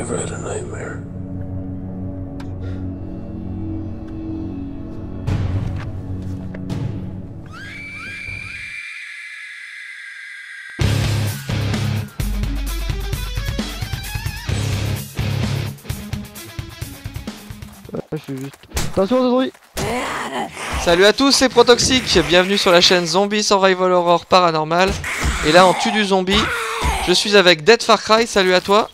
ever had a nightmare? Je suis juste... Attention Zombie. Salut à tous, c'est Protoxic, bienvenue sur la chaîne Zombie Survival Horror Paranormal. Et là on tue du zombie. Je suis avec Dead Far Cry, salut à toi.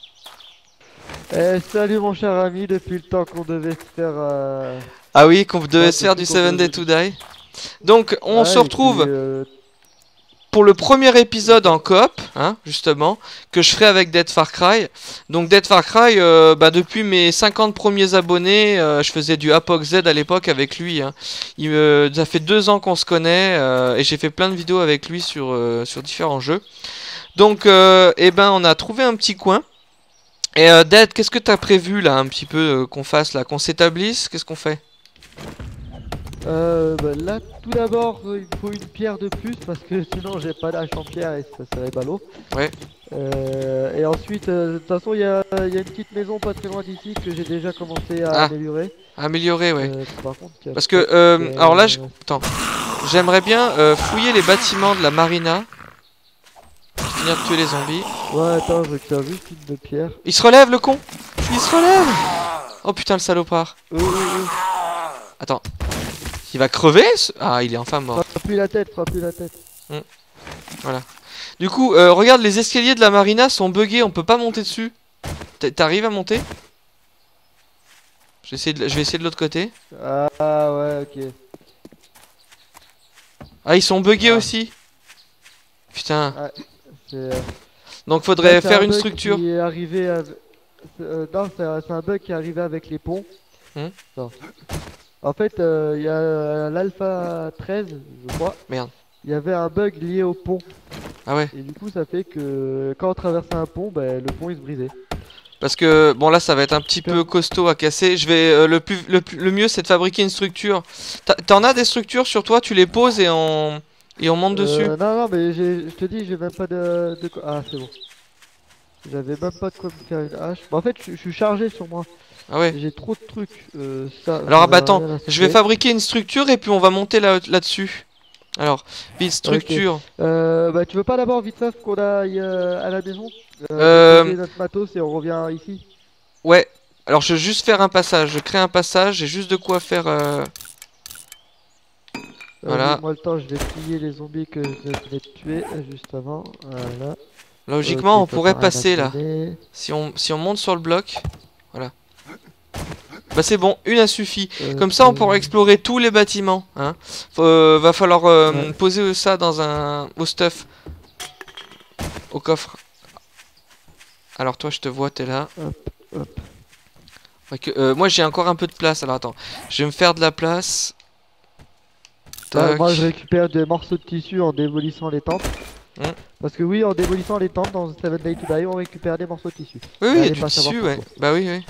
Salut mon cher ami, depuis le temps qu'on devait se faire... Ah oui, qu'on devait ouais, se faire du qu'on 7 Day to Die. Donc on ouais, se retrouve pour le premier épisode en coop, hein, justement, que je ferai avec Dead Far Cry. Donc Dead Far Cry, depuis mes 50 premiers abonnés, je faisais du Apox Z à l'époque avec lui. Hein. Ça fait 2 ans qu'on se connaît et j'ai fait plein de vidéos avec lui sur différents jeux. Donc, on a trouvé un petit coin. Et Dead, qu'est-ce que t'as prévu là, un petit peu qu'on fasse là, qu'on s'établisse? Qu'est-ce qu'on fait? Là, tout d'abord, il faut une pierre de plus parce que sinon j'ai pas d'âge en pierre et ça serait ballot. Ouais. Et ensuite, de toute façon, il y a une petite maison pas très loin d'ici que j'ai déjà commencé à améliorer. Améliorer, ouais. Par contre, parce que, alors là, attends, j'aimerais bien fouiller les bâtiments de la marina. Finir de tuer les zombies. Ouais, attends, je récupère juste une de pierre. Il se relève, le con! Il se relève! Oh putain, le salopard. Attends. Il va crever Ah, il est enfin mort. Frappe plus la tête, frappe plus la tête. Voilà. Du coup, regarde, les escaliers de la marina sont buggés, on peut pas monter dessus. T'arrives à monter? Je vais essayer de l'autre côté. Ah ouais, ok. Ah, ils sont buggés aussi. Putain. Ouais, donc faudrait là, faire une structure. Qui est arrivé à... non, c'est un bug qui est arrivé avec les ponts. Non. En fait, il y a l'alpha 13, je crois. Merde. Il y avait un bug lié au pont. Ah ouais. Et du coup, ça fait que quand on traversait un pont, le pont il se brisait. Parce que, bon là ça va être un petit peu costaud à casser. Je vais, le mieux c'est de fabriquer une structure. T'en as des structures sur toi, tu les poses et on monte dessus. Non, mais je te dis, j'ai même pas de... Ah, c'est bon. J'avais même pas de quoi me faire une hache. Bah, en fait, je suis chargé sur moi. Ah ouais. J'ai trop de trucs. Alors attends, je vais fabriquer une structure et puis on va monter là-dessus. Alors, vite structure. Okay. Tu veux pas d'abord vite fait qu'on aille à la maison poser notre matos et on revient ici. Ouais. Alors je vais juste faire un passage. Je crée un passage. J'ai juste de quoi faire. Voilà. Moi le temps, je vais plier les zombies que je vais tuer juste avant. Voilà. Logiquement, on pourrait passer là. Si on monte sur le bloc. Voilà. Bah c'est bon, une a suffi. Comme ça on pourra explorer tous les bâtiments. Hein. Va falloir poser ça dans au stuff. Au coffre. Alors toi je te vois, t'es là. Moi j'ai encore un peu de place, alors attends. Je vais me faire de la place. Moi je récupère des morceaux de tissu en démolissant les tentes. Parce que oui, en démolissant les tentes dans 7 Day to Die, on récupère des morceaux de tissu. Oui, il y a du tissu, ouais. Bah oui.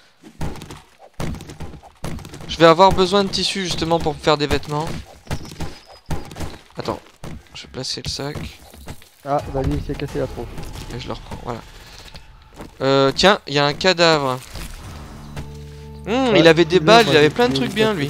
Je vais avoir besoin de tissu justement pour me faire des vêtements. Attends, je vais placer le sac. Ah, bah lui il s'est cassé la peau. Et je le reprends, voilà. Tiens, il y a un cadavre. Il avait des balles, il avait plein de trucs bien lui.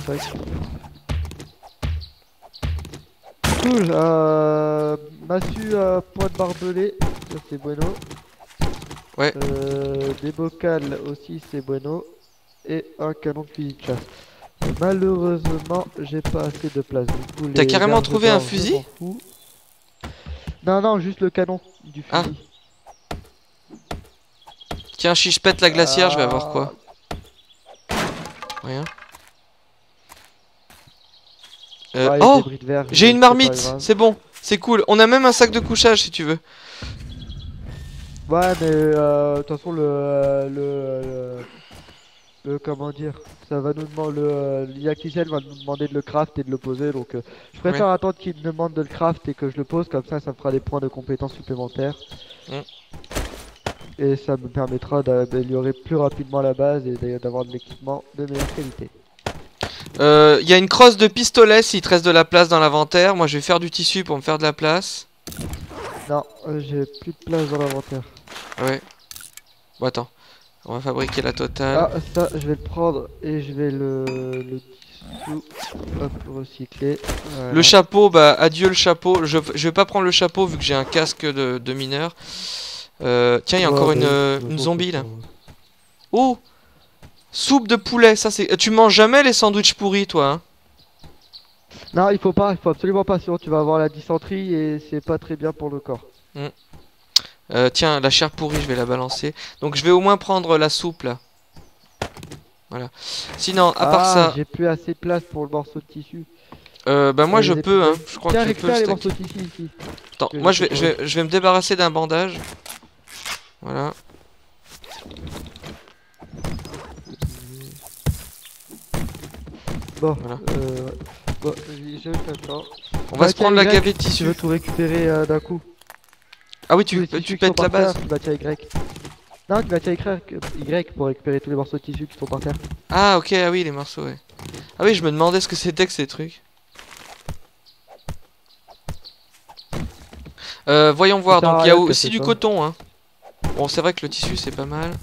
Cool, massue à point de barbelé, ça c'est bueno. Ouais. Des bocals aussi c'est bueno. Et un canon de fusil de chasse. Malheureusement, j'ai pas assez de place. T'as carrément trouvé un fusil? Non, juste le canon du fusil. Ah. Tiens, si je pète la glacière, je vais avoir quoi? Rien. Oh! J'ai une marmite! C'est bon, c'est cool. On a même un sac de couchage si tu veux. Ouais, mais de toute façon, comment dire, ça va nous demander, l'IA-Kissel va nous demander de le craft et de le poser, donc je préfère attendre qu'il me demande de le craft et que je le pose, comme ça me fera des points de compétences supplémentaires. Et ça me permettra d'améliorer plus rapidement la base et d'avoir de l'équipement de meilleure qualité. Y a une crosse de pistolet s'il te reste de la place dans l'inventaire. Moi je vais faire du tissu pour me faire de la place. Non, j'ai plus de place dans l'inventaire. Ouais. Bon attends. On va fabriquer la totale. Ah, ça, je vais le prendre et je vais le dissous. Hop, recycler. Voilà. Le chapeau, bah adieu le chapeau. Je vais pas prendre le chapeau vu que j'ai un casque de mineur. Tiens, il y a encore une zombie là. Oh! Soupe de poulet, ça c'est. Tu manges jamais les sandwichs pourris, toi, hein? Non, il faut absolument pas, sinon tu vas avoir la dysenterie et c'est pas très bien pour le corps. Tiens, la chair pourrie, je vais la balancer. Donc je vais au moins prendre la soupe là. Voilà. Sinon, à part ça. J'ai plus assez de place pour le morceau de tissu. Bah moi je peux, hein. Je crois que je peux le les stack. morceaux de tissu ici. Attends, moi je vais me débarrasser d'un bandage. Voilà. Bon, Voilà. bon, je t'attends. On va se prendre la gavée de Tu tissu. veux tout récupérer d'un coup. Ah oui, Tous les tu tissus qui pètes sont la par terre, base. Tu vas tirer Y. Non, tu vas tirer Y pour récupérer tous les morceaux de tissu qui sont par terre. Ah ok, ah oui, les morceaux, ouais. Ah oui, je me demandais ce que c'était que ces trucs. Voyons voir, Ça sert donc à il y a rien de aussi casser du ça. coton, hein. Bon, c'est vrai que le tissu c'est pas mal.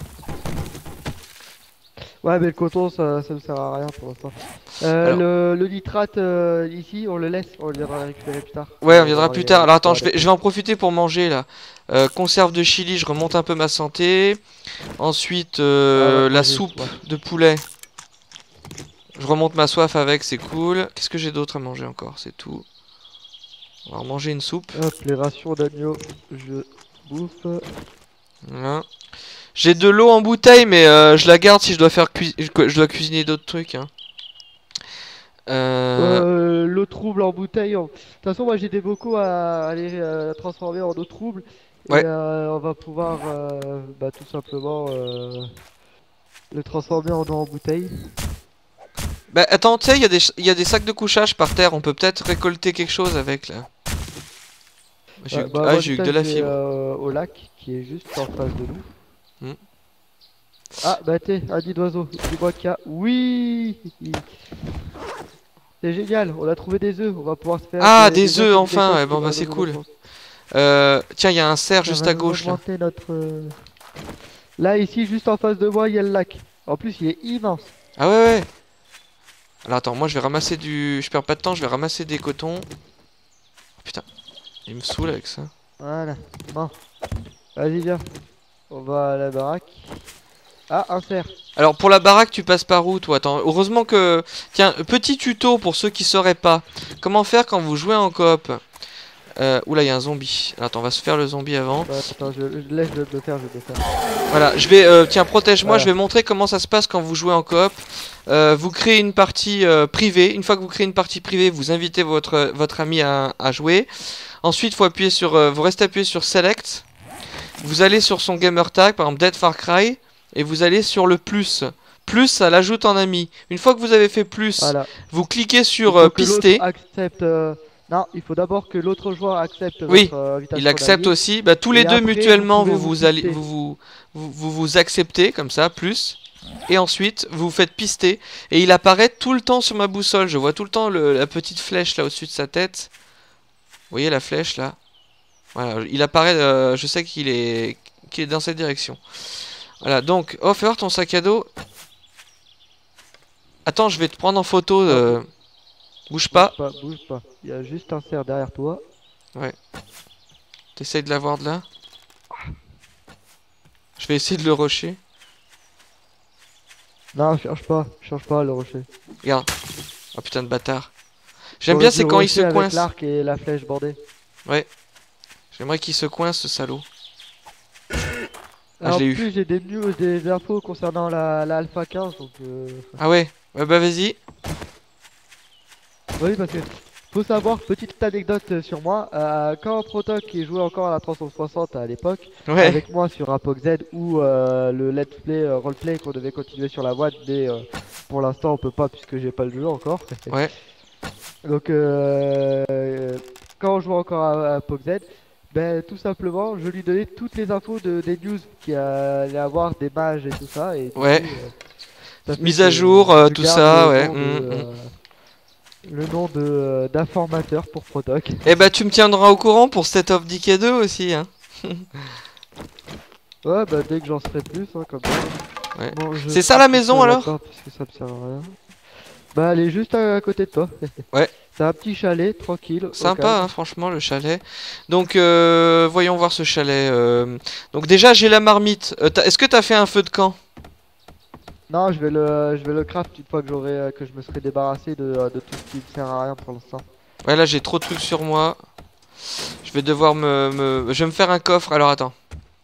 Ouais, mais le coton, ça ne sert à rien pour l'instant. Alors- Le nitrate ici, on le laisse, on le viendra récupérer plus tard. Ouais, on viendra plus tard. Alors attends, récupérer je vais en profiter pour manger là. Conserve de chili, je remonte un peu ma santé. Ensuite, la manger, soupe ouais. de poulet. Je remonte ma soif avec, c'est cool. Qu'est-ce que j'ai d'autre à manger encore? C'est tout. On va manger une soupe. Hop, les rations d'agneau, je bouffe. Voilà. J'ai de l'eau en bouteille, mais je la garde si je dois je dois cuisiner d'autres trucs. Hein. L'eau trouble en bouteille. De toute façon, moi j'ai des bocaux à aller transformer en eau trouble. Et Ouais. on va pouvoir tout simplement le transformer en eau en bouteille. Bah attends, tu sais, il y a des sacs de couchage par terre. On peut peut-être récolter quelque chose avec là. Moi, J'ai eu ça, que de la je vais, fibre. au lac qui est juste en face de nous. Hmm. Ah, bah t'es un nid d'oiseau. Dis-moi qu'il y a. Oui! C'est génial, on a trouvé des œufs. On va pouvoir se faire. Ah, des œufs œufs enfin. Ouais, qui bon va bah c'est nous cool. augmenter- Tiens, il y a un cerf ça juste va à nous gauche là. augmenter notre. Là, ici, juste en face de moi, il y a le lac. En plus, il est immense. Ah ouais ouais. Alors attends, moi je vais ramasser du. Je perds pas de temps, je vais ramasser des cotons. Oh, putain, il me saoule avec ça. Voilà. Bon. Vas-y, viens. On va à la baraque. Ah, un cerf. Alors pour la baraque, tu passes par où toi? Attends, heureusement que. Tiens, petit tuto pour ceux qui sauraient pas. Comment faire quand vous jouez en coop? Oula, il y a un zombie. Alors, attends, on va se faire le zombie avant. Attends, je laisse le faire, je vais le faire. Voilà, je vais. Tiens, protège-moi, Voilà. je vais montrer comment ça se passe quand vous jouez en coop. Vous créez une partie privée. Une fois que vous créez une partie privée, vous invitez votre ami à jouer. Ensuite, vous restez appuyé sur Select. Vous allez sur son gamer tag, par exemple Dead Far Cry, et vous allez sur le plus. Plus, ça l'ajoute en ami. Une fois que vous avez fait plus, Voilà. vous cliquez Il sur faut que pister. l'autre accepte. Non, il faut d'abord que l'autre joueur accepte Oui, votre invitation Il accepte d'ami. aussi. Bah, tous les Et deux après, mutuellement, vous vous pouvez vous, vous allez, pister. vous acceptez comme ça, plus. Et ensuite, vous faites pister. Et il apparaît tout le temps sur ma boussole. Je vois tout le temps la petite flèche là au-dessus de sa tête. Vous voyez la flèche là? Voilà, il apparaît. Je sais qu'il est dans cette direction. Voilà, donc, Offer, ton sac à dos. Attends, je vais te prendre en photo. Bouge pas. Bouge pas. Il y a juste un cerf derrière toi. T'essayes de l'avoir de là. Je vais essayer de le rusher. Non, change pas le rocher. Regarde. Oh putain de bâtard. J'aime bien, c'est quand il se avec coince. l'arc et la flèche bordée. Ouais. J'aimerais qu'il se coince, ce salaud. Alors, je l'ai en plus, j'ai des news, des infos concernant la Alpha 15, donc Ah ouais. Ouais, bah vas-y. oui, parce que faut savoir, petite anecdote sur moi, quand Protoc qui jouait encore à la 360 à l'époque, Ouais. avec moi sur Apoc Z ou le let's play roleplay qu'on devait continuer sur la boîte, mais pour l'instant on peut pas puisque j'ai pas le jeu encore. Ouais. Donc quand on jouait encore à Apoc Z, ben tout simplement je lui donnais toutes les infos des news qu'il allait avoir, des mages et tout ça. Et du Ouais. coup, ça fait Mise à que jour, je tout garde ça, le ouais. nom le nom d'informateur pour Protoc. Eh bah tu me tiendras au courant pour State of Decay 2 aussi, hein. Ouais, bah dès que j'en serai plus, hein, comme ça. Ouais. Bon, je C'est ça la ferai tout maison ça alors? là-bas, parce que ça me sert à rien. Bah, elle est juste à côté de toi. Ouais. C'est un petit chalet, tranquille, au Sympa, calme. hein, franchement, le chalet. Donc, voyons voir ce chalet. Donc déjà, j'ai la marmite. Est-ce que t'as fait un feu de camp? Non, je vais le craft une fois que que je me serai débarrassé de tout ce qui ne sert à rien pour l'instant. Ouais, là, j'ai trop de trucs sur moi. Je vais devoir Je vais me faire un coffre. Alors, attends.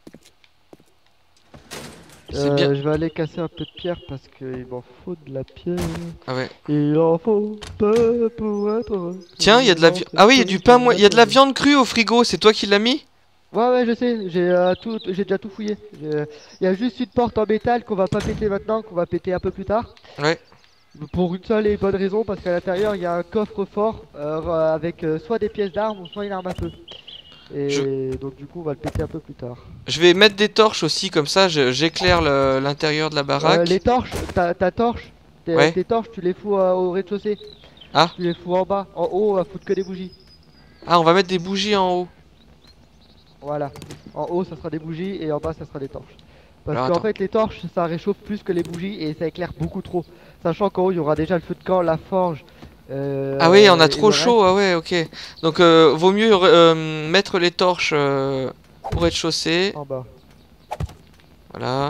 C'est bien. Je vais aller casser un peu de pierre parce qu'il m'en faut de la pierre. Ah ouais. Il en faut peu pour être heureux. Tiens, il y a de la viande. Ah oui, il y a du pain. Il y a de la viande crue au frigo. C'est toi qui l'as mis? Ouais, ouais, je sais, j'ai déjà tout fouillé. Il y a juste une porte en métal qu'on va pas péter maintenant, qu'on va péter un peu plus tard. Ouais. Pour une seule et bonne raison, parce qu'à l'intérieur il y a un coffre-fort avec soit des pièces d'armes ou soit une arme à feu. Je... Et donc du coup on va le péter un peu plus tard. je vais mettre des torches aussi, comme ça, j'éclaire l'intérieur de la Les baraque. torches, ta torche, Ouais. tes torches tu les fous au rez-de-chaussée. Ah. Tu les fous en bas, en haut on va foutre que des bougies. Ah, on va mettre des bougies en haut. Voilà. En haut ça sera des bougies et en bas ça sera des torches. Parce Alors, qu'en attends. fait les torches ça réchauffe plus que les bougies et ça éclaire beaucoup trop. Sachant qu'en haut il y aura déjà le feu de camp, la forge Ah oui, on a et trop le reste. chaud, ah ouais, ok. Donc vaut mieux mettre les torches au rez-de-chaussée. En bas. Voilà.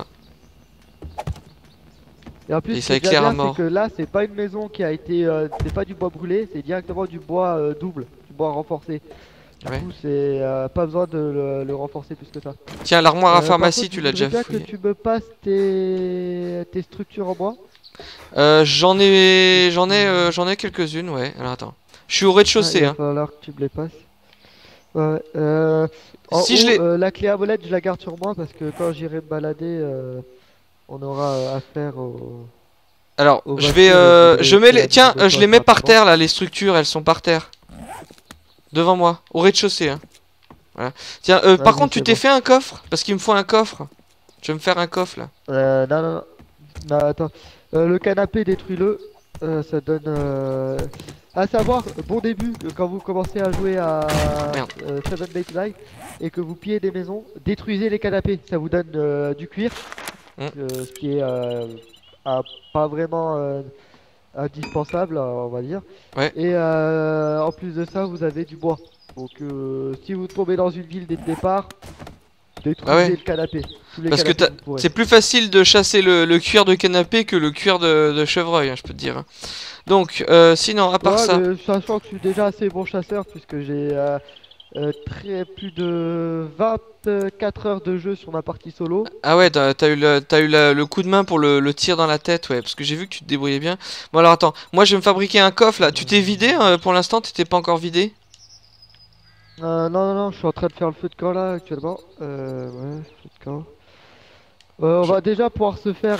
Et en plus, Et ce qui ça est déjà éclaire à bien, c'est mort. que là, c'est pas une maison qui a été. C'est pas du bois brûlé, c'est directement du bois double, du bois renforcé. Du Ouais. coup, c'est pas besoin de le renforcer plus que ça. Tiens, l'armoire à Par pharmacie, contre, je tu l'as voudrais déjà bien que fouillé. tu me passes tes structures en bois. J'en ai quelques-unes, ouais. Alors attends. Je suis au Ah, il rez-de-chaussée, va hein. falloir que tu me les passes. Ouais, en Si je haut, les... la clé à molette, je la garde sur moi parce que quand j'irai me balader, on aura affaire Alors, aux je vais... voitures et je voudrais je mets les... éclaircir Tiens, de je temps les assez mets par rapidement. terre, là, les structures, elles sont par terre. Devant moi, au rez-de-chaussée, hein. Voilà. Tiens, par Vas-y, contre, tu c'est t'es bon. fait un coffre? Parce qu'il me faut un coffre. Je vais me faire un coffre, là. Non, non, non. Non, attends. Le canapé, détruis-le. Ça donne. À savoir, bon début, quand vous commencez à jouer à Merde. Seven Days to Die et que vous pillez des maisons, détruisez les canapés. Ça vous donne du cuir, Hmm. ce qui est pas vraiment indispensable, on va dire. Ouais. Et en plus de ça, vous avez du bois. Donc, si vous tombez dans une ville dès le départ, Bah détruisez ouais. le canapé. Tous les Parce que canapés que vous pourrez. c'est plus facile de chasser le cuir de canapé que le cuir de chevreuil, hein, je peux te dire, hein. Donc, sinon, à part Ouais, ça... mais sachant que je suis déjà assez bon chasseur, puisque j'ai plus de 24 heures de jeu sur ma partie solo. Ah ouais, t'as eu le coup de main pour le tir dans la tête, ouais, parce que j'ai vu que tu te débrouillais bien. Bon alors attends, moi je vais me fabriquer un coffre là. Tu t'es vidé pour l'instant? T'étais pas encore vidé? Non, non, non, je suis en train de faire le feu de camp là actuellement. Ouais, feu de camp. On Je- va déjà pouvoir se faire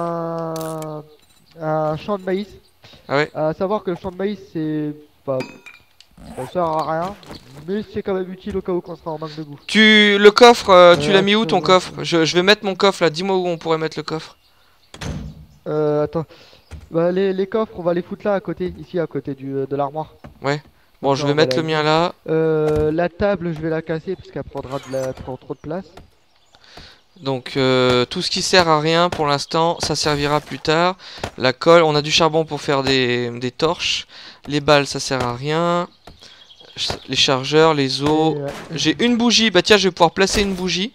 un champ de maïs. Ah ouais. À savoir que le champ de maïs, c'est. Bah, ça sert à rien, mais c'est quand même utile au cas où on sera en manque de bouffe. Le coffre, tu l'as mis où ton Actuellement. coffre? Je vais mettre mon coffre là. Dis-moi où on pourrait mettre le coffre. Attends. Bah, les coffres, on va les foutre là à côté, ici à côté de l'armoire. Ouais. Bon, Comme je ça, vais on va mettre la le mien vider. là. La table, je vais la casser parce qu'elle prend trop de place. Donc tout ce qui sert à rien pour l'instant, ça servira plus tard. La colle, on a du charbon pour faire des torches. Les balles, ça sert à rien. Les chargeurs, les Et, os. J'ai une bougie. Bah tiens, je vais pouvoir placer une bougie.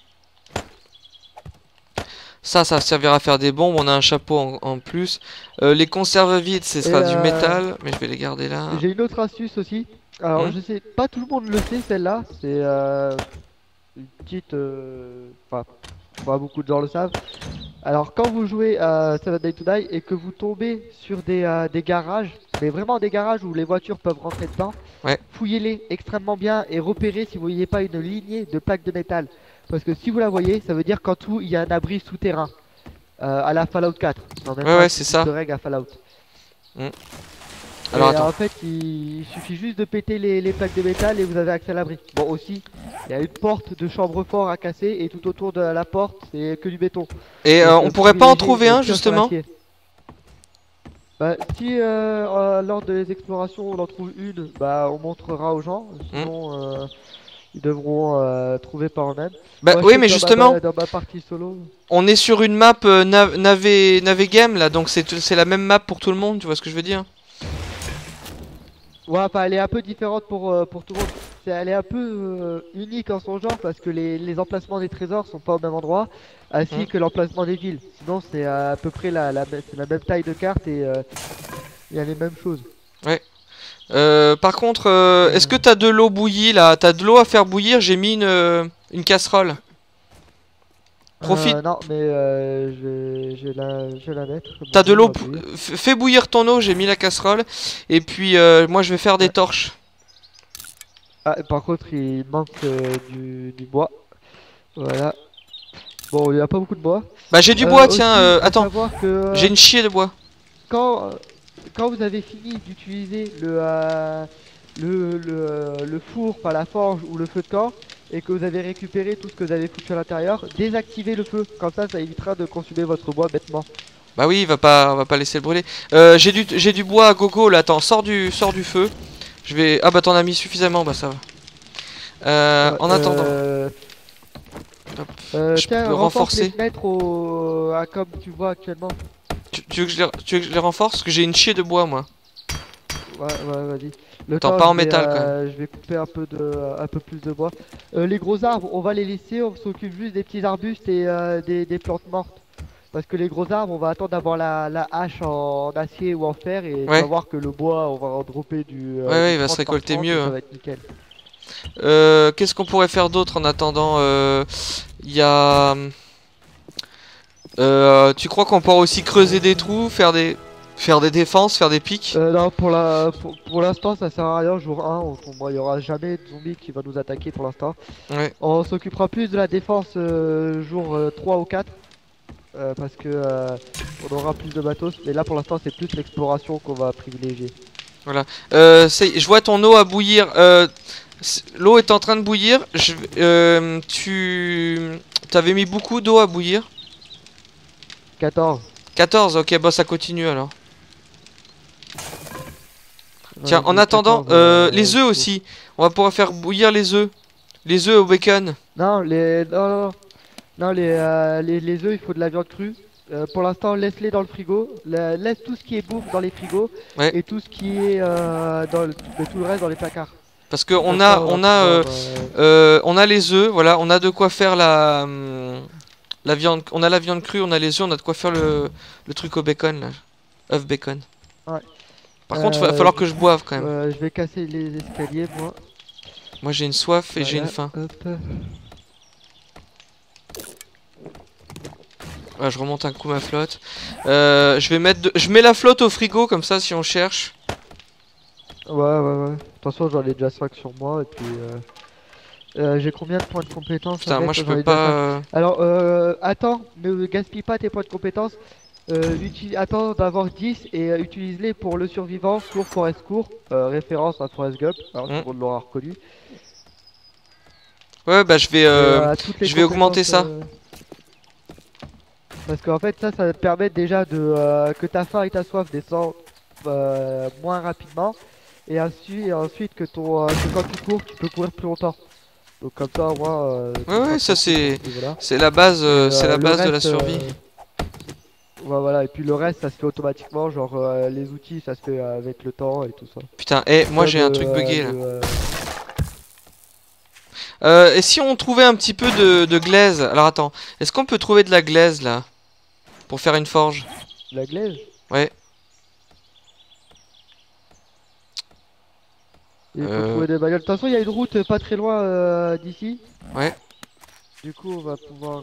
Ça servira à faire des bombes. On a un chapeau en plus. Les conserves vides, ce et, sera du métal. Mais je vais les garder là. j'ai une autre astuce aussi. Alors, Hmm. je sais, pas tout le monde le sait celle-là. C'est une petite. Enfin, pas beaucoup de gens le savent. Alors, quand vous jouez à Seven Days to Die et que vous tombez sur des garages, mais vraiment des garages où les voitures peuvent rentrer dedans, Ouais. fouillez-les extrêmement bien et repérez si vous voyez pas une lignée de plaques de métal. Parce que si vous la voyez, ça veut dire qu'en tout, il y a un abri souterrain. À la Fallout 4. Dans même Ouais, pas ouais, un c'est petit ça. easter egg à Fallout. Hmm. Et Alors attends. en fait, il suffit juste de péter les plaques de métal et vous avez accès à l'abri. Bon, aussi, il y a une porte de chambre-fort à casser et tout autour de la porte, c'est que du béton. Et Donc, on pourrait pas en privilégiez trouver le un tir sur justement? l'acier. Bah, si lors des explorations on en trouve une, bah on montrera aux gens. Hmm. Sinon, ils devront trouver par eux-mêmes. Bah Moi, je oui, sais que mais justement, dans ma partie solo. on est sur une map Navegame là, donc c'est la même map pour tout le monde, tu vois ce que je veux dire? Ouais, enfin, elle est un peu différente pour tout le monde. Elle est un peu unique en son genre parce que les emplacements des trésors sont pas au même endroit, Hmm. ainsi que l'emplacement des villes. Sinon, c'est à peu près c'est la même taille de carte et il y a les mêmes choses. Ouais. Par contre, est-ce que Euh, t'as de l'eau bouillie là? T'as de l'eau à faire bouillir? J'ai mis une casserole. Profite. non, mais je vais la mettre. T'as Mon de eau l'eau. va bouillir. Fais bouillir ton eau, j'ai mis la casserole. Et puis, moi je vais faire des Ouais. torches. Ah, par contre, il manque du bois. Voilà. Bon, il n'y a pas beaucoup de bois. Bah, j'ai du bois, tiens. Aussi, à Attends, savoir que j'ai une chier de bois. quand, euh, quand vous avez fini d'utiliser le four, enfin la forge ou le feu de camp, et que vous avez récupéré tout ce que vous avez foutu à l'intérieur, désactivez le feu. Comme ça évitera de consumer votre bois bêtement. Bah oui, on va pas laisser le brûler. J'ai du bois à gogo là. Attends, sors du feu. Je vais. Ah bah t'en as mis suffisamment, bah ça va. Ouais, En attendant, hop, je tiens, peux renforce les renforcer. fenêtres comme tu vois actuellement. Tu veux que tu veux que je les renforce? Parce que j'ai une chier de bois moi. Ouais, ouais, vas-y. Le Attends, temps, pas en métal quand même. je vais couper un peu plus de bois. Les gros arbres, on va les laisser, on s'occupe juste des petits arbustes et des plantes mortes. Parce que les gros arbres, on va attendre d'avoir la hache en acier ou en fer et tu vas Ouais, voir que le bois, on va en dropper ouais, du il va se 30 par récolter 30 et mieux, ça hein. va être nickel. Qu'est-ce qu'on pourrait faire d'autre en attendant? Il y a. Tu crois qu'on pourra aussi creuser des trous, faire des défenses, faire des pics? Non, pour l'instant, ça sert à rien. Jour 1, il n'y aura jamais de zombie qui va nous attaquer pour l'instant. Ouais. On s'occupera plus de la défense jour 3 ou 4. Parce que on aura plus de matos. Mais là pour l'instant c'est plus l'exploration qu'on va privilégier. Voilà. Je vois ton eau à bouillir. L'eau est en train de bouillir. Tu t'avais mis beaucoup d'eau à bouillir. 14. 14, ok, bah ça continue alors. Tiens, Ouais, en j'ai attendant, 14 les œufs fours. aussi. On va pouvoir faire bouillir les œufs. Les œufs au bacon. Non, non, les œufs, il faut de la viande crue. Pour l'instant, laisse-les dans le frigo. Laisse tout ce qui est bouffe dans les frigos Ouais. et tout ce qui est tout le reste dans les placards. Parce que Comme ça, on va pouvoir. on a les œufs, voilà, on a de quoi faire la viande, on a la viande crue, on a les œufs, on a de quoi faire le truc au bacon là, œuf bacon. Ouais. Par contre, il va falloir que je boive quand même. Je vais casser les escaliers, moi. Moi j'ai une soif et j'ai une Voilà, faim. hop. Ouais, je remonte un coup ma flotte. Je mets la flotte au frigo comme ça si on cherche. Ouais, ouais, ouais. Attention, j'en ai déjà 5 sur moi. Et puis, j'ai combien de points de compétence Putain, moi avec? je J'en peux ai déjà 5. pas. Alors, attends, ne gaspille pas tes points de compétence. Attends d'avoir 10 et utilise-les pour le survivant, cours, Forest court. Référence à Forest Gump. Alors, tout Hmm. le monde l'aura reconnu. Ouais, bah Et toutes les je vais augmenter compétences. ça. Parce qu'en fait, ça va te permettre déjà que ta faim et ta soif descendent moins rapidement. Et ensuite que quand tu cours, tu peux courir plus longtemps. Donc comme ça, au moins, Ouais, tu seras ouais, ça tranquille pour ce niveau-là. c'est la Le base de la reste, survie. ouais, voilà. Et puis le reste, ça se fait automatiquement. Genre les outils, ça se fait avec le temps et tout ça. Putain, moi Comme j'ai un truc bugué là. le, Et si on trouvait un petit peu de glaise? Alors attends, est-ce qu'on peut trouver de la glaise là? Pour faire une forge? la glaise. Ouais. Il faut Euh, trouver des bagnoles. De toute façon, il y a une route pas très loin d'ici. ouais. Du coup, on va pouvoir.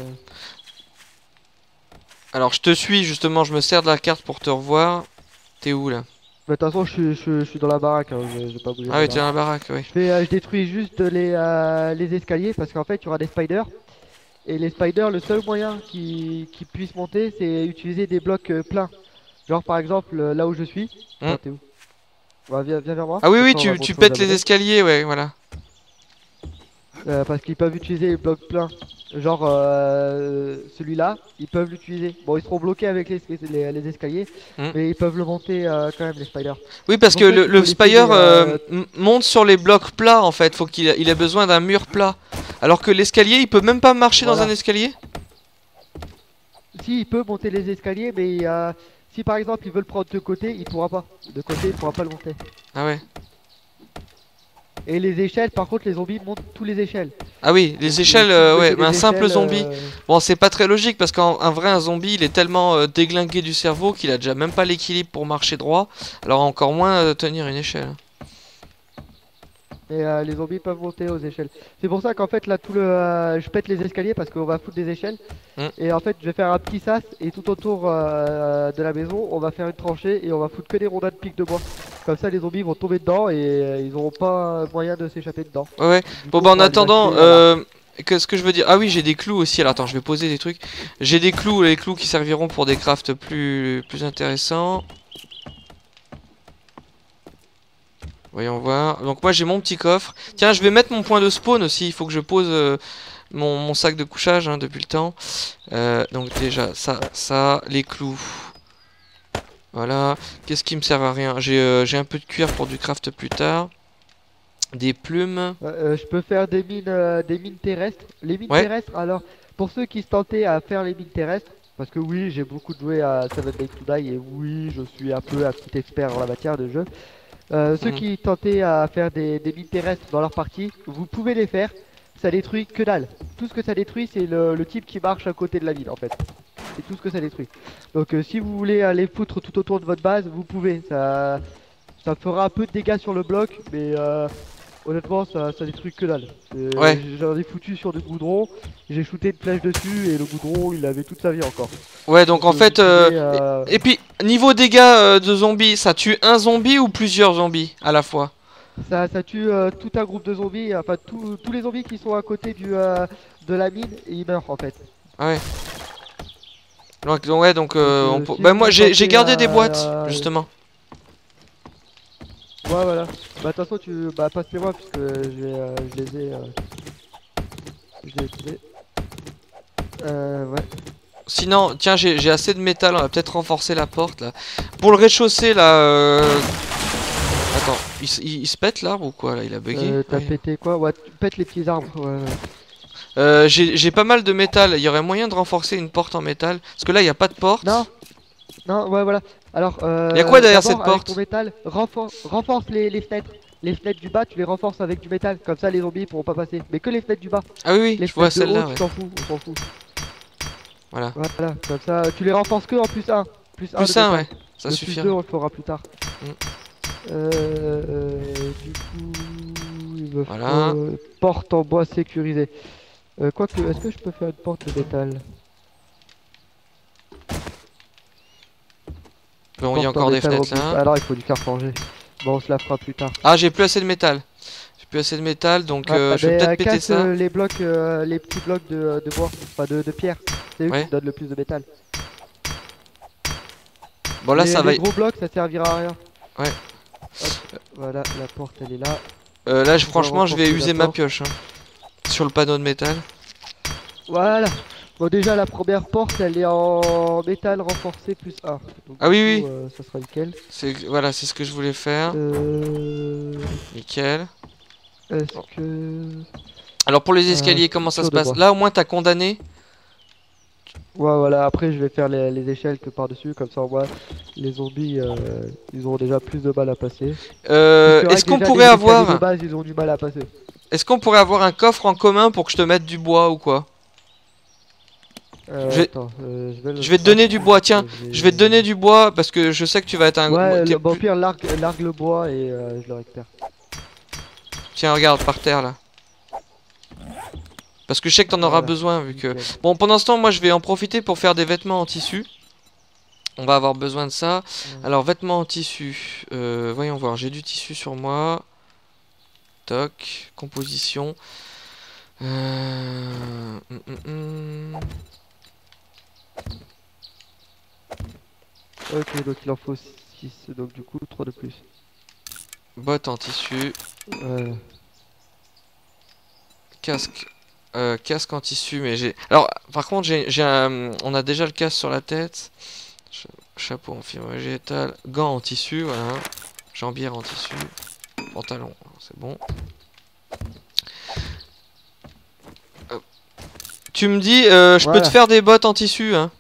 Alors je te suis justement, je me sers de la carte pour te revoir. T'es où là? Mais de toute façon, je suis dans la baraque. Hein, j'ai pas bougé de Ah la oui, t'es dans baraque. la baraque, oui. Je détruis juste les escaliers parce qu'en fait, il y aura des spiders. Et les spiders, le seul moyen qui puissent monter, c'est utiliser des blocs pleins. Genre par exemple, là où je suis. Hmm. Attends, t'es où? Viens vers moi. Ah oui, Comme oui, ça, on va tu montrer aux pètes les abonnés. escaliers, ouais, voilà. Parce qu'ils peuvent utiliser les blocs pleins. Genre celui-là, ils peuvent l'utiliser. Bon, ils seront bloqués avec les escaliers, Hmm. mais ils peuvent le monter quand même, les spiders. Oui, C'est parce pour que ça qu'il faut le laisser Spire des. monte sur les blocs plats en fait. Faut il a besoin d'un mur plat. Alors que l'escalier, il peut même pas marcher dans un Voilà. escalier. Si, il peut monter les escaliers, mais si par exemple il veut le prendre de côté, il pourra pas. De côté, il pourra pas le monter. Ah ouais. Et les échelles, par contre, les zombies montent tous les échelles. Ah oui, Donc les échelles, si vous ouais, mettez mais un les simple échelles, zombie. Bon, c'est pas très logique parce qu'un vrai un zombie, il est tellement déglingué du cerveau qu'il a déjà même pas l'équilibre pour marcher droit. Alors encore moins tenir une échelle. et les zombies peuvent monter aux échelles. C'est pour ça qu'en fait là je pète les escaliers parce qu'on va foutre des échelles. Hmm. Et en fait je vais faire un petit sas et tout autour de la maison on va faire une tranchée et on va foutre que des rondins de pique de bois. Comme ça les zombies vont tomber dedans et ils auront pas moyen de s'échapper dedans. Ouais, ouais. Du Bon, coup bah on en pourra les attendant, acheter à l'arc. qu'est-ce que je veux dire? Ah oui, j'ai des clous aussi. Alors attends, je vais poser des trucs. J'ai des clous, les clous qui serviront pour des crafts plus intéressants. Voyons voir. Donc moi j'ai mon petit coffre. Tiens, je vais mettre mon point de spawn aussi. Il faut que je pose mon sac de couchage hein, depuis le temps. Donc déjà ça, les clous. Voilà. Qu'est-ce qui me sert à rien? J'ai un peu de cuir pour du craft plus tard. Des plumes. Je peux faire des mines terrestres. Les mines Ouais. terrestres, alors, pour ceux qui se tentaient à faire les mines terrestres, parce que oui, j'ai beaucoup joué à Seven Days to Die et oui, je suis un peu un petit expert en la matière de jeu. Ceux Mhm. qui tentaient à faire des mines terrestres dans leur partie, vous pouvez les faire. Ça détruit que dalle. Tout ce que ça détruit, c'est le type qui marche à côté de la mine en fait. C'est tout ce que ça détruit. Donc si vous voulez aller foutre tout autour de votre base, vous pouvez. Ça fera un peu de dégâts sur le bloc, mais honnêtement, ça détruit que dalle. Ouais. J'en ai foutu sur du goudron, j'ai shooté une flèche dessus et le goudron il avait toute sa vie encore. Ouais, donc Donc en vous fait, pouvez. et puis niveau dégâts de zombies, ça tue un zombie ou plusieurs zombies à la fois? Ça tue tout un groupe de zombies, enfin tous les zombies qui sont à côté de la mine et ils meurent en fait. Ah ouais. Donc ouais, donc Donc si bah moi vous j'ai tentez gardé des boîtes justement. Ouais voilà. Bah de toute façon bah passe-les-moi puisque je les ai je les ai trouvés. Ouais. Sinon, tiens, j'ai assez de métal, on va peut-être renforcer la porte là. Pour le rez-de-chaussée là, attends, il se pète l'arbre ou quoi là? Il a bugué? T'as Ouais. pété quoi? Ouais, tu pètes les petits arbres. Ouais, ouais. J'ai pas mal de métal, il y aurait moyen de renforcer une porte en métal. Parce que là, il n'y a pas de porte. Non, non, ouais, voilà. Alors, Il y a quoi derrière cette d'abord, avec ton porte? métal, renforce les fenêtres. Les fenêtres du bas, tu les renforces avec du métal. Comme ça, les zombies pourront pas passer. Mais que les fenêtres du bas. Ah oui, oui, Les je vois fenêtres de haut, celle-là, tu ouais. t'en fous, on s'en fout. Voilà. Voilà, comme ça, tu les renforces que en plus un. Plus un de Plus un, métal. ouais, ça Le plus 2, suffira. on le fera plus tard. Mm. Du coup, il me faut Voilà. porte en bois sécurisée. Quoique, est-ce que je peux faire une porte de métal? Bon, il y a Porte en encore des métal fenêtres robuste. là. Alors, il faut du fer forgé. Bon, on se la fera plus tard. Ah, j'ai plus assez de métal. J'ai plus assez de métal, donc Ouais, je vais peut-être péter casse ça. les blocs, les petits blocs de bois, enfin de pierre. C'est eux qui Ouais. te donnent le plus de métal. Bon, là, ça va. Les gros blocs, ça servira à rien. Ouais. Hop, voilà, la porte elle est là. Là, On va franchement, je vais renforcer la user ma porte. pioche hein, sur le panneau de métal. Voilà. Bon, déjà, la première porte elle est en métal renforcé plus 1. Donc, Ah du oui, coup, oui. ça sera nickel. Voilà, c'est ce que je voulais faire. Euh... Nickel. Est-ce Bon. que. Alors pour les escaliers, comment ça se Structure de passe? bois. Là, au moins, t'as condamné. Ouais, voilà, après je vais faire les échelles que par-dessus, comme ça, au moins, les zombies, ils auront déjà plus de mal à passer. Parce que c'est vrai Est-ce que qu'on déjà, pourrait les escaliers de avoir... base, ils ont du mal à passer. Est-ce qu'on pourrait avoir un coffre en commun pour que je te mette du bois ou quoi? Je vais, Attends, je vais le je vais te donner du craft, bois, parce que tiens. Je vais te donner du bois parce que je sais que tu vas être un... Ouais, t'es bon, au plus- pire, largue le bois et je le récupère. Tiens, regarde, par terre là. Parce que je sais que t'en auras Voilà, besoin vu que... nickel. Bon, pendant ce temps, moi je vais en profiter pour faire des vêtements en tissu. On va avoir besoin de ça. Ouais. Alors, vêtements en tissu. Voyons voir, j'ai du tissu sur moi. Toc, composition. Euh... hum, hum, hum. Ok, donc il en faut 6, donc du coup, 3 de plus. Bottes en tissu. Ouais. casque. Casque en tissu, mais j'ai... Alors, par contre, on a déjà le casque sur la tête. Chapeau en fibre végétale. Gants en tissu, voilà. Jambière en tissu. Pantalon, c'est bon. Hop. Tu me dis, je peux te faire des bottes en tissu, hein.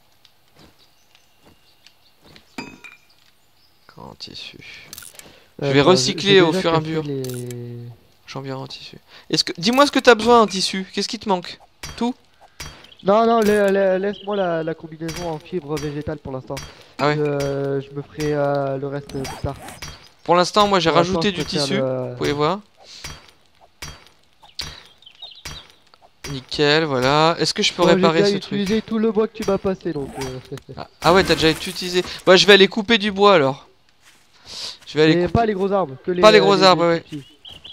En tissu. Je vais recycler au fur et à mesure. Jambière en tissu. Dis-moi ce que t'as besoin en tissu. Qu'est-ce qui te manque? Tout? Non, non, laisse-moi la combinaison en fibre végétale pour l'instant. Ah ouais. Je me ferai le reste plus tard. Pour l'instant, moi j'ai Pour l'instant, rajouté je du peux faire tissu. Vous pouvez voir. Nickel, voilà. Est-ce que je peux réparer ce J'ai truc? utilisé tout le bois que tu m'as passé donc. Ah ouais, t'as déjà utilisé. Bah, je vais aller couper du bois alors. Je vais aller Mais couper. pas les gros arbres, que Pas les gros arbres, ouais. petits.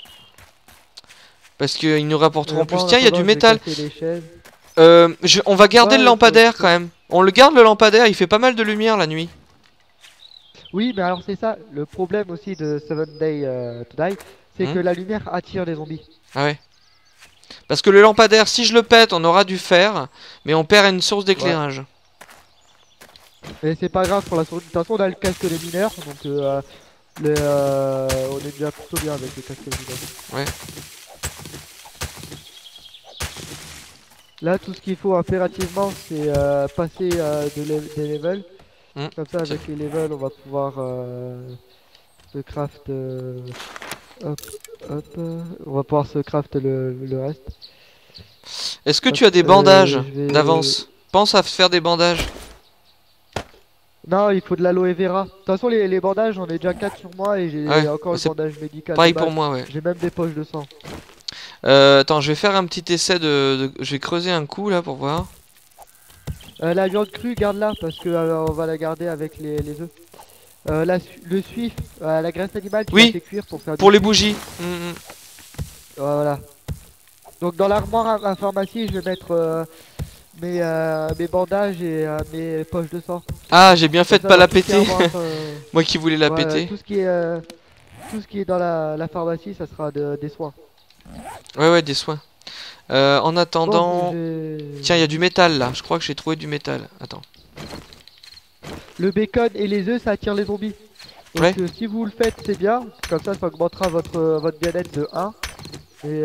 Parce qu'ils nous rapporteront plus. Moi, en Tiens, il y a attendant, du je vais métal. casser les chaises. On va garder le Ouais, lampadaire quand même. On le garde le lampadaire, il fait pas mal de lumière la nuit. Oui, mais alors c'est ça, le problème aussi de Seven Day to Die, c'est que la lumière attire les zombies. Ah ouais. Parce que le lampadaire, si je le pète, on aura du fer, mais on perd une source d'éclairage. Mais c'est pas grave pour la source. De toute façon, on a le casque des mineurs, donc on est déjà plutôt bien avec le casque des mineurs. Ouais. Là, tout ce qu'il faut impérativement, c'est passer des levels. Comme ça, avec les levels, on va pouvoir se craft. Hop, hop. On va pouvoir se craft le reste. Est-ce que tu as des bandages d'avance? vais... Pense à faire des bandages. Non, il faut de l'aloe vera. De toute façon, les bandages, j'en ai déjà 4 sur moi et j'ai encore le bandage médical. Pareil pour moi, ouais. J'ai même des poches de sang. Attends, je vais faire un petit essai je vais creuser un coup là pour voir. La viande crue, garde-la parce que on va la garder avec les œufs. Le suif, la graisse animale, tu la fais cuire pour faire les bougies. Voilà. Donc dans l'armoire à pharmacie, je vais mettre mes bandages et mes poches de sang. Ah, j'ai bien fait de pas la péter. Moi qui voulais la voilà, péter. Tout ce qui est dans la pharmacie, ça sera des soins. Ouais, des soins. En attendant... Tiens, il y a du métal là. Je crois que j'ai trouvé du métal. Attends. Le bacon et les œufs, ça attire les zombies. Donc si vous le faites, c'est bien. Comme ça augmentera votre bien-être de 1. Et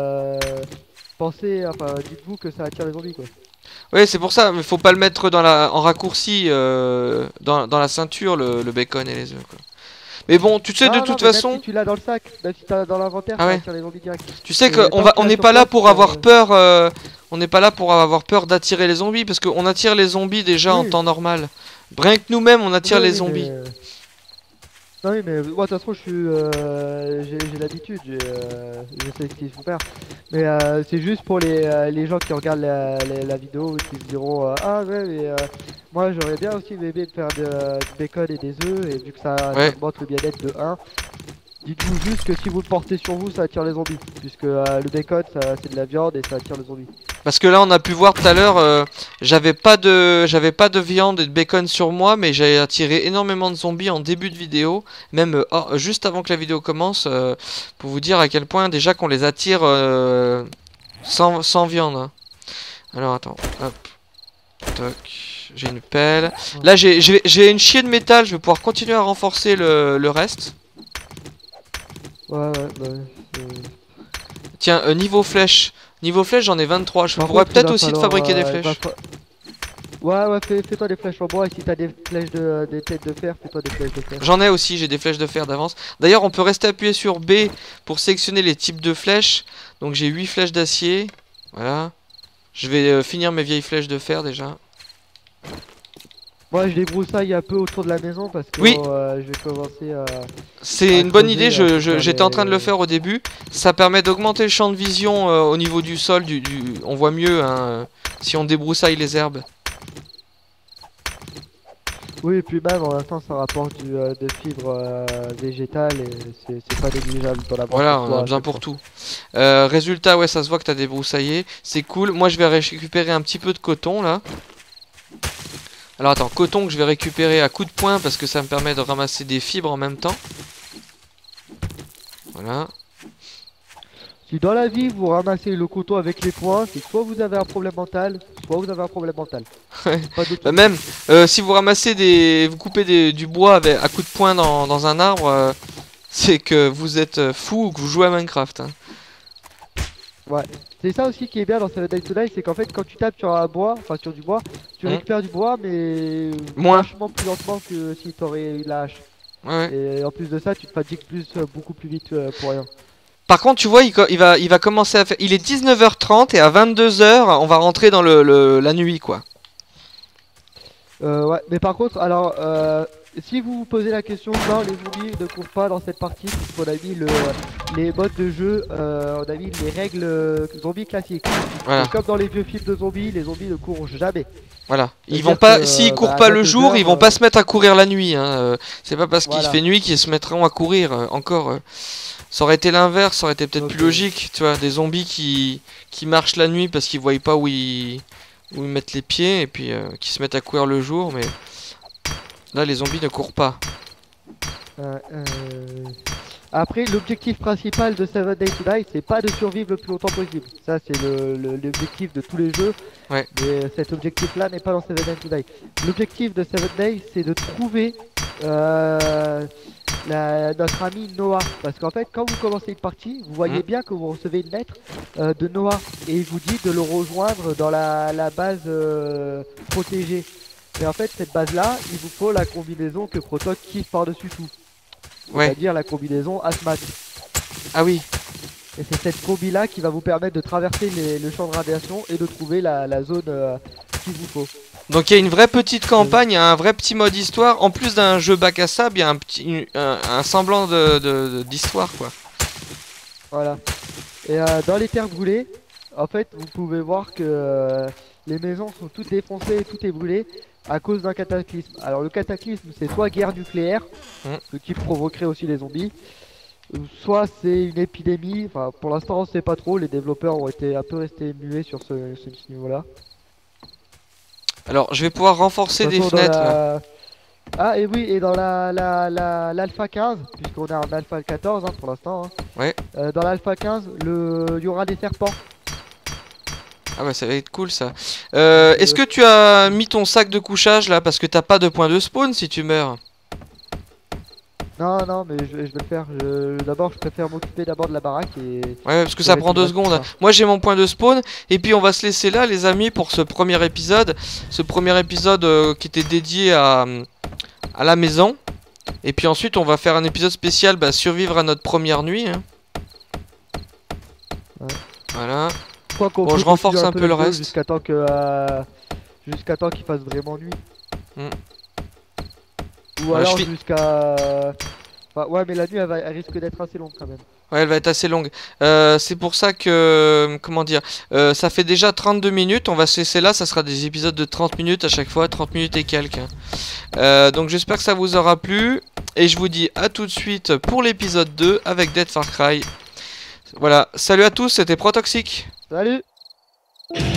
dites-vous que ça attire les zombies quoi. Ouais, c'est pour ça, mais faut pas le mettre en raccourci dans la ceinture, le bacon et les œufs quoi. Mais bon, tu sais, de toute façon... Même si tu l'as dans le sac, même si t'as dans l'inventaire, ça attire les zombies direct. Tu sais qu'on n'est pas là pour avoir peur, on n'est pas là pour avoir peur d'attirer les zombies, parce qu'on attire les zombies déjà en temps normal. Rien que nous-mêmes, on attire les zombies. Non oui, mais moi de toute façon j'ai l'habitude, je sais ce qu'il faut faire. Mais c'est juste pour les gens qui regardent la vidéo qui se diront ah ouais mais moi j'aurais bien aussi aimé de faire du bacon et des œufs et vu que ça augmente le bien-être de 1. Dites-vous juste que si vous le portez sur vous ça attire les zombies. Puisque le bacon c'est de la viande et ça attire les zombies. Parce que là on a pu voir tout à l'heure, j'avais pas de viande et de bacon sur moi, mais j'ai attiré énormément de zombies en début de vidéo, même juste avant que la vidéo commence, pour vous dire à quel point déjà qu'on les attire sans viande. Hein. Alors attends, hop, toc, j'ai une pelle. Là j'ai une chier de métal, je vais pouvoir continuer à renforcer le reste. Ouais. Tiens, niveau flèche, j'en ai 23. Je pourrais peut-être aussi te fabriquer des flèches. Ouais, fais-toi des flèches en bois. Et si t'as des flèches des têtes de fer, fais-toi des flèches de fer. J'en ai aussi, j'ai des flèches de fer d'avance. D'ailleurs, on peut rester appuyé sur B pour sélectionner les types de flèches. Donc j'ai 8 flèches d'acier. Voilà. Je vais finir mes vieilles flèches de fer déjà. Moi je débroussaille un peu autour de la maison parce que je vais commencer à... C'est une bonne idée, j'étais en train de le faire au début. Ça permet d'augmenter le champ de vision au niveau du sol, on voit mieux hein, si on débroussaille les herbes. Oui et puis même en même temps ça rapporte de fibres végétales et c'est pas négligeable dans la... Voilà, on a besoin pour tout. Résultat, ouais ça se voit que t'as débroussaillé, c'est cool. Moi je vais récupérer un petit peu de coton là. Alors attends, coton que je vais récupérer à coups de poing parce que ça me permet de ramasser des fibres en même temps. Voilà. Si dans la vie vous ramassez le couteau avec les poings, c'est que soit vous avez un problème mental, soit vous avez un problème mental. Pas d'autre Bah chose. même, si vous ramassez vous coupez du bois avec, à coups de poing dans un arbre, c'est que vous êtes fou ou que vous jouez à Minecraft. Hein. Ouais. C'est ça aussi qui est bien dans Seven Days to Die, c'est qu'en fait quand tu tapes sur un bois, enfin sur du bois, tu Hmm. récupères du bois mais Moins. vachement plus lentement que si t'aurais eu la hache. Ouais. Et en plus de ça, tu te fatigues beaucoup plus vite pour rien. Par contre, tu vois, il va commencer à faire. Il est 19h30 et à 22h, on va rentrer dans la nuit, quoi. Ouais, mais par contre, alors, si vous vous posez la question, non, les zombies ne courent pas dans cette partie, puisqu'on a mis les modes de jeu, on a mis les règles zombies classiques. Voilà. Et comme dans les vieux films de zombies, les zombies ne courent jamais. Voilà. Ils vont C'est-à-dire pas. que, S'ils courent à pas le 22 jour, ils heures, vont pas se mettre à courir la nuit. Hein. C'est pas parce qu'il voilà. fait nuit qu'ils se mettront à courir. Encore. Ça aurait été l'inverse, ça aurait été peut-être Donc, plus logique. Tu vois, des zombies qui marchent la nuit parce qu'ils voient pas où ils mettent les pieds et puis qui se mettent à courir le jour. Mais là, les zombies ne courent pas. euh, euh, Après, l'objectif principal de Seven Days to Die, c'est pas de survivre le plus longtemps possible. Ça, c'est l'objectif de tous les jeux. Ouais. Mais cet objectif-là n'est pas dans Seven Days to Die. L'objectif de Seven Days, c'est de trouver notre ami Noah. Parce qu'en fait, quand vous commencez une partie, vous voyez bien que vous recevez une lettre de Noah. Et il vous dit de le rejoindre dans la base protégée. Et en fait, cette base-là, il vous faut la combinaison que Protoc kiffe par-dessus tout. Ouais. C'est-à-dire la combinaison Asmat. Ah oui. Et c'est cette combi-là qui va vous permettre de traverser le champ de radiation et de trouver la zone qu'il vous faut. Donc il y a une vraie petite campagne, il y a un vrai petit mode histoire. En plus d'un jeu bac à sable, il y a un semblant d'histoire, quoi. Voilà. Et dans les terres brûlées, en fait, vous pouvez voir que les maisons sont toutes défoncées et tout est brûlé à cause d'un cataclysme. Alors le cataclysme, c'est soit guerre nucléaire, ce qui provoquerait aussi les zombies, soit c'est une épidémie. Enfin, pour l'instant, on sait pas trop. Les développeurs ont été un peu restés muets sur ce niveau-là. Alors je vais pouvoir renforcer De des toute façon, fenêtres. Là. Ah, et oui, et dans l'alpha 15, puisqu'on est en alpha 14 hein, pour l'instant, hein, Ouais. dans l'alpha 15, il y aura des serpents. Ah bah ça va être cool ça. Est-ce que tu as mis ton sac de couchage là parce que t'as pas de point de spawn si tu meurs? Non, non, mais je vais le faire. D'abord, je préfère m'occuper d'abord de la baraque et... Ouais, parce que ça prend 2 secondes. Moi j'ai mon point de spawn et puis on va se laisser là les amis pour ce premier épisode. Ce premier épisode qui était dédié à la maison. Et puis ensuite on va faire un épisode spécial survivre à notre première nuit. Hein. Ouais. Voilà. Bon, je renforce un peu le reste. Jusqu'à temps qu'il fasse vraiment nuit. Ou Voilà, alors jusqu'à... Enfin, ouais, mais la nuit, elle risque d'être assez longue quand même. Ouais, elle va être assez longue. C'est pour ça que... Comment dire ça fait déjà 32 minutes. On va se laisser là. Ça sera des épisodes de 30 minutes à chaque fois. 30 minutes et quelques. Donc j'espère que ça vous aura plu. Et je vous dis à tout de suite pour l'épisode 2 avec Dead Far Cry. Voilà. Salut à tous. C'était Protoxic. Salut!